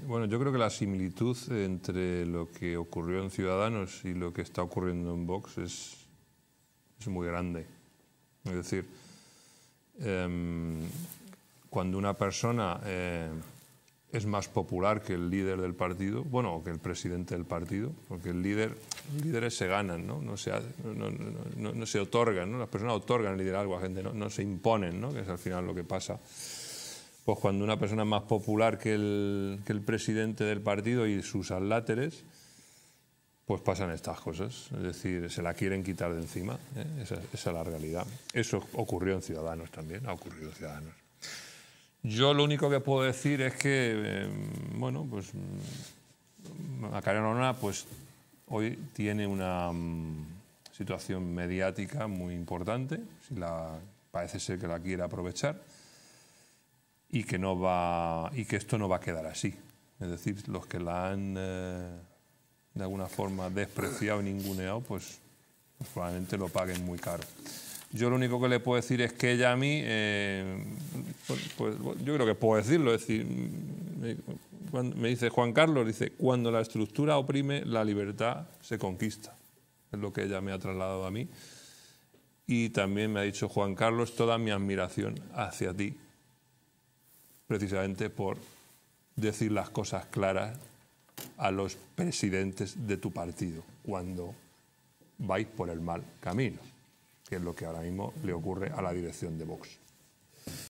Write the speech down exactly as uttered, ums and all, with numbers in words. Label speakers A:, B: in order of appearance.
A: Bueno, yo creo que la similitud entre lo que ocurrió en Ciudadanos y lo que está ocurriendo en Vox es, es muy grande. Es decir, eh, cuando una persona eh, es más popular que el líder del partido, bueno, o que el presidente del partido, porque el líder, los líderes se ganan, ¿no? No se, no, no, no, no se otorgan, ¿no? Las personas otorgan el liderazgo a gente, no, no se imponen, ¿no? Que es al final lo que pasa. Pues cuando una persona es más popular que el, que el presidente del partido y sus adláteres, pues pasan estas cosas. Es decir, se la quieren quitar de encima. ¿eh? Esa, esa es la realidad. Eso ocurrió en Ciudadanos también, ha ocurrido en Ciudadanos. Yo lo único que puedo decir es que, eh, bueno, pues Macarena Olona, pues hoy tiene una um, situación mediática muy importante, si la, parece ser que la quiere aprovechar, y que, no va, y que esto no va a quedar así. Es decir, los que la han eh, de alguna forma despreciado y ninguneado, pues, pues probablemente lo paguen muy caro. Yo lo único que le puedo decir es que ella a mí, eh, pues, pues, yo creo que puedo decirlo, es decir, me, cuando, me dice Juan Carlos, dice, cuando la estructura oprime, la libertad se conquista. Es lo que ella me ha trasladado a mí. Y también me ha dicho Juan Carlos, toda mi admiración hacia ti, precisamente por decir las cosas claras a los presidentes de tu partido cuando vais por el mal camino, que es lo que ahora mismo le ocurre a la dirección de Vox.